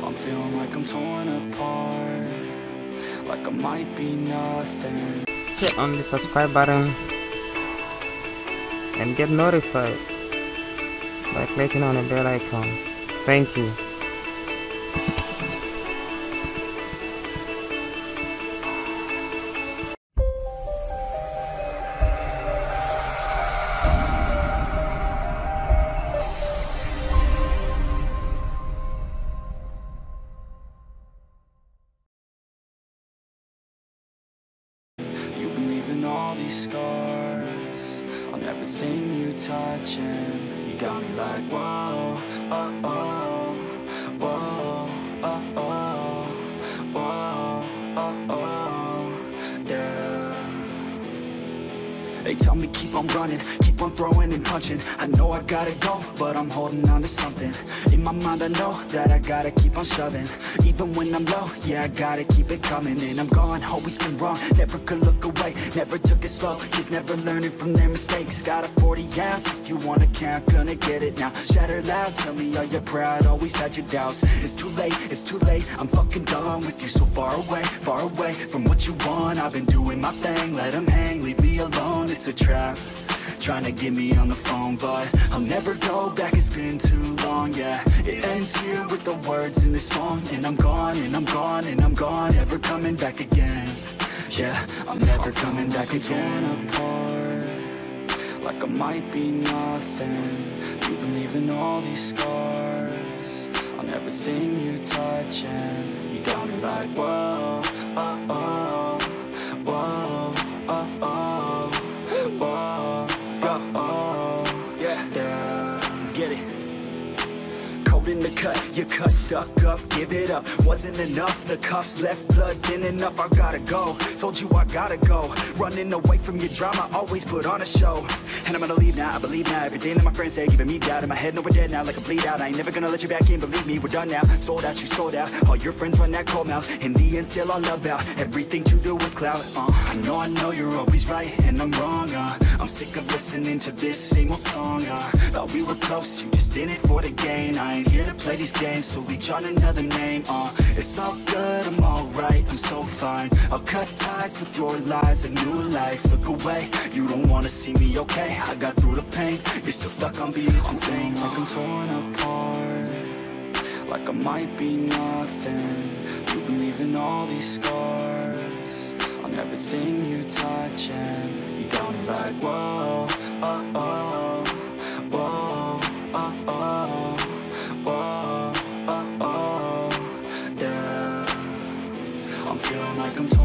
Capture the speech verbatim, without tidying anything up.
I'm feeling like I'm torn apart, like I might be nothing. Click on the subscribe button and get notified by clicking on the bell icon. Thank you. You've been leaving all these scars on everything you touch, and you got me like, whoa, oh, oh, whoa, oh, oh, whoa, oh, oh, yeah. They tell me keep on running, keep on throwing and punching. I know I gotta go, but I'm holding on to something. In my mind I know that I gotta keep on shoving. Even when I'm low, yeah, I gotta keep it coming. And I'm gone, always been wrong, never could look away. Never took it slow, kids never learning from their mistakes. Got a forty ounce, if you wanna count, gonna get it now. Shatter loud, tell me are you proud, always had your doubts. It's too late, it's too late, I'm fucking done with you. So far away, far away from what you want. I've been doing my thing, let them hang, leave me alone. It's a trap, trying to get me on the phone, but I'll never go back, it's been too long, yeah. It ends here with the words in this song, and I'm gone, and I'm gone, and I'm gone, never coming back again. Yeah, I'm never coming back again. Apart, like I might be nothing. You've been leaving all these scars on everything you touch, and you got me like, whoa, oh, oh, whoa, oh, oh, whoa, oh, oh, yeah, yeah, let's get it. Cold in the cut, you cut stuck up, give it up. Wasn't enough, the cuffs left blood thin enough. I gotta go, told you I gotta go. Running away from your drama, always put on a show. And I'm gonna leave now, I believe now. Everything that my friends say, giving me doubt. In my head, no, we're dead now, like a bleed out. I ain't never gonna let you back in, believe me, we're done now. Sold out, you sold out, all your friends run that cold mouth. In the end, still all about everything to do with clout. uh, I know, I know you're always right, and I'm wrong, uh, I'm sick of listening to this same old song, uh, thought we were close, you just in it for the gain. I ain't here to play these games, so reach on another name. uh, It's all good, I'm alright, I'm so fine. I'll cut ties with your lies, a new life. Look away, you don't wanna see me okay. I got through the pain, you're still stuck on being too vain. Like I'm torn apart, like I might be nothing. You've been leaving all these scars on everything you touch, and you got me like, whoa, oh, oh, whoa, oh, oh, whoa, oh, oh, yeah. I'm feeling like I'm torn